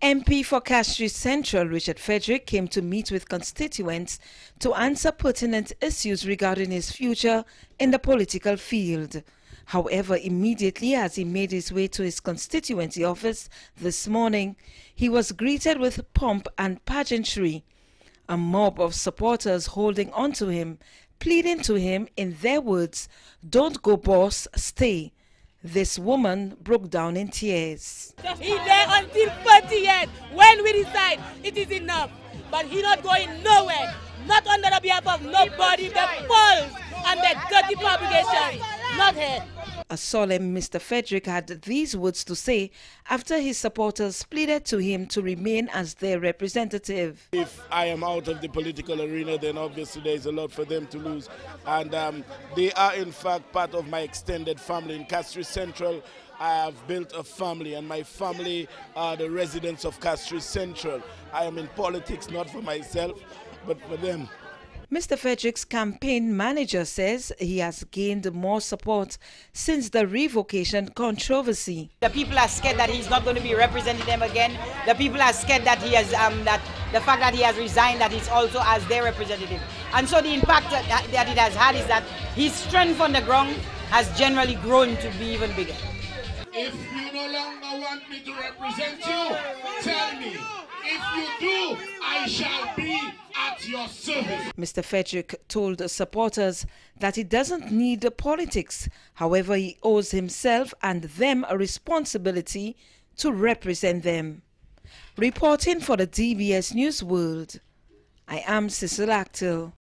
MP for Castries Central, Richard Frederick, came to meet with constituents to answer pertinent issues regarding his future in the political field. However, immediately as he made his way to his constituency office this morning, he was greeted with pomp and pageantry. A mob of supporters holding on to him, pleading to him in their words, "Don't go, boss, stay." This woman broke down in tears. He there until 40th. When we decide it is enough. But he not going nowhere. Not under the behalf of nobody. The polls and the dirty publication. Not here. A solemn Mr. Frederick had these words to say after his supporters pleaded to him to remain as their representative. If I am out of the political arena, then obviously there is a lot for them to lose. And they are in fact part of my extended family in Castries Central. I have built a family, and my family are the residents of Castries Central. I am in politics not for myself, but for them. Mr. Frederick's campaign manager says he has gained more support since the revocation controversy. The people are scared that he's not going to be representing them again. The people are scared that he has that the fact that he has resigned, that he's also as their representative. And so the impact that it has had is that his strength on the ground has generally grown to be even bigger. If you no longer want me to represent you, tell me. If you do, I shall be at your service. Mr. Frederick told supporters that he doesn't need politics. However, he owes himself and them a responsibility to represent them. Reporting for the DBS News World, I am Cecil Actil.